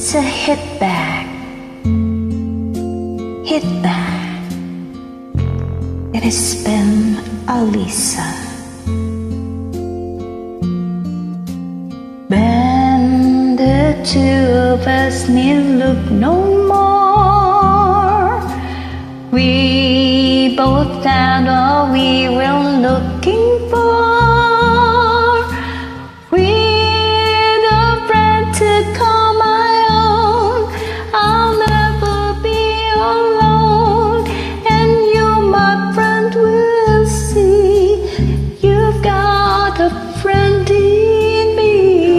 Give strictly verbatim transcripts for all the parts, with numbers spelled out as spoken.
It's a hit back, hit back. It has been Alhizza. When the two of us need look no more, we both found all we were looking for. With a friend to call my own, I'll never be alone. And you, my friend, will see you've got a friend in me.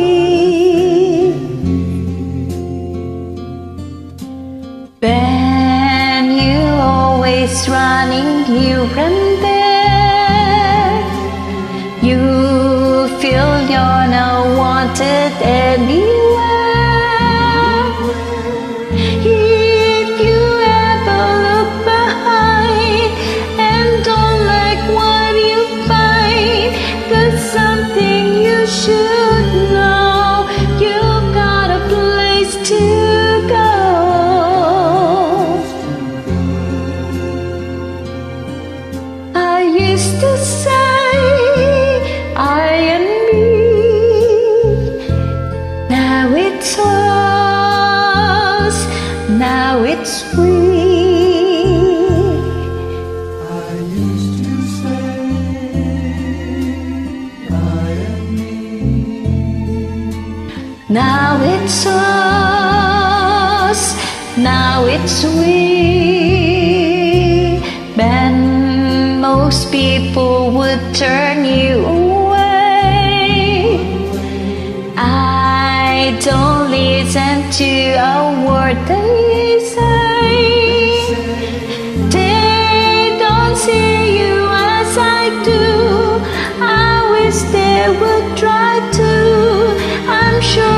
Ben, you always running here and there. You feel you're not wanted anywhere. If you ever look behind and don't like what you find, there's something you should know. You've got a place to go. I used to say I and me, now it's us, now it's we. I used to say I and me. Now it's us, now it's we. Ben, most people would turn you away. I don't listen to a word they say. They don't see you as I do. I wish they would try to. I'm sure